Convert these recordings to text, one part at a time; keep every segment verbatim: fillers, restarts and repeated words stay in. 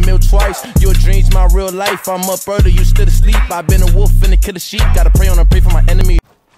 meal twice. Your dreams, my real life. I'm up early, you still asleep. I've been a wolf and a killer sheep. Gotta pray on a pray for my enemy.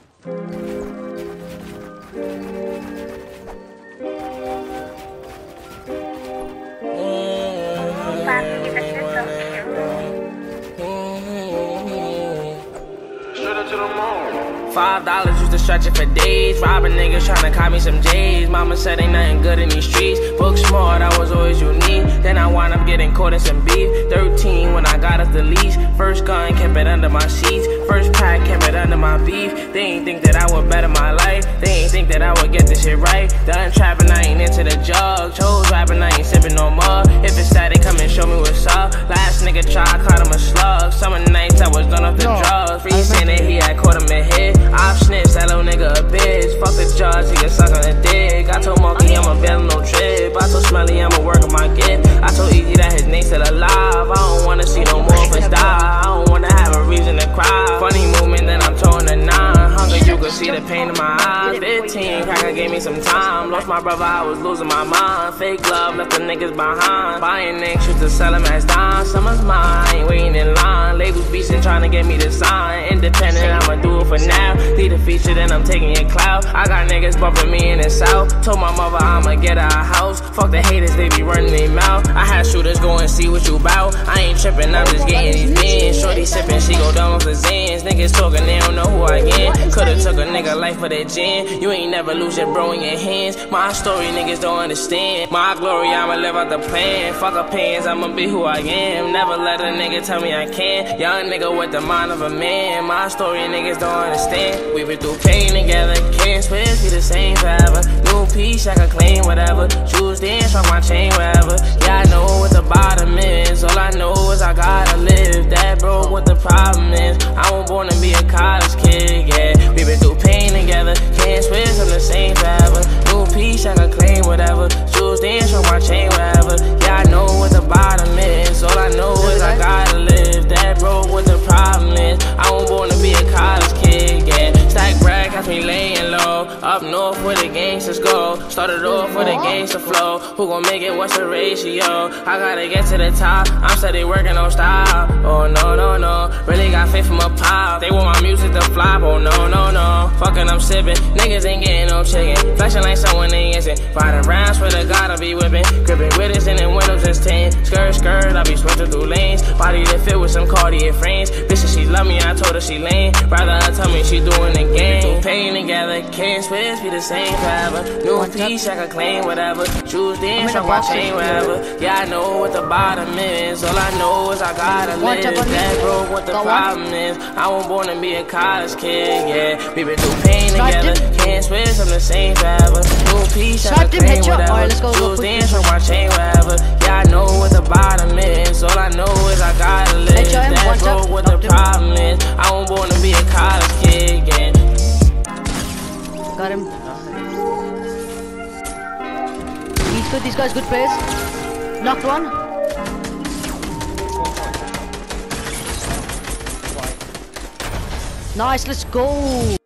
Five dollars used to stretch it for days. Robbing niggas tryna cop me some J's. Mama said ain't nothing good in these streets. Book smart, I was always unique. Then I wound up getting caught in some beef. Thirteen when I got off the leash. First gun, kept it under my sheets. First pack, kept it under my beef. They ain't think that I would better my life. They ain't think that I would get this shit right. Done trapping, I ain't into the jug. Chose rapping, I ain't sipping no more. If it's sad, they come and show me what's up. Last nigga try, I caught him a slug. Summer nights, I was done off the no, drugs. Free saying that he had caught him in head. I've snitched, that little nigga a bitch. Fuck the judge, he can suck on the dick. I told Monkey I'm a bail no trip. I told Smelly I'm a work on my gift. I told Easy that his name's still alive. I don't wanna see no more of us die. I don't wanna have a reason to cry. Funny movement, then I'm towing a nine. Hunger, you can see the pain in my eyes. Fifteen, Cracker gave me some time. Lost my brother, I was losing my mind. Fake love, left the niggas behind. Buying niggas, used to sell them as dimes. Summer's mine, ain't waiting in line. Labels beastin', trying to get me to sign. Independent, I'ma do it for now. Lead a feature, then I'm taking your clout. I got niggas bumping me in the south. Told my mother I'ma get her a house. Fuck the haters, they be running their mouth. I had shooters go and see what you bout. I ain't tripping, I'm just getting these bins. Shorty sipping, she go down with the zins. Niggas talking, they don't know who I am. Could've took a nigga life for that gin. You ain't never lose your bro in your hands. My story, niggas don't understand. My glory, I'ma live out the plan. Fuck opinions, I'ma be who I am. Never let a nigga tell me I can't. Young nigga with the mind of a man. My story, niggas don't understand. We been through pain together, can't switch, be the same forever. New piece, I can claim whatever. Choose dance, rock my chain wherever. Yeah, I know what the bottom is. All I know is I gotta live. That broke what the problem is. I was born to be a college kid, yeah. We been through pain together, can't switch, I'm the same forever. New piece, I can claim whatever. Choose dance, rock my chain wherever. Yeah, I know what the bottom is. All I know is I gotta live. That broke what the problem is. I was born to be a college kid, yeah. Stack brag, got me laying low. Up north where the gangsters go. Started off with a gangster flow. Who gon' make it? What's the ratio? I gotta get to the top. I'm steady working on style. Oh no, no, no. Really got faith from a pile. They want my music to flop. Oh no, no, no. Fucking I'm sipping. Niggas ain't getting no chicken. Flashing like someone they isn't. Riding rounds for the God I be whipping. Gripping with us and then windows just tin. Skirt, skirt, I be switching through lanes. Body that fit with some Cartier frames. Bitch, she love me, I told her she lame. Rather her tell me she doing the game. Pain together, can't switch, be the same forever. New piece, I can claim whatever. Choose dance, rock my chain wherever. Yeah, I know what the bottom is. All I know is I gotta live. That broke what the problem is. I was born to be a college kid, yeah. We been through pain together, can't switch, I'm the same forever. New piece, I can claim whatever. Choose dance, rock my chain wherever. Yeah, I know what the bottom is. All I know is I gotta live. That broke what the problem is. I was born to be a college kid, yeah. Got him. He's good, these guys good players. Knocked one. Nice, let's go.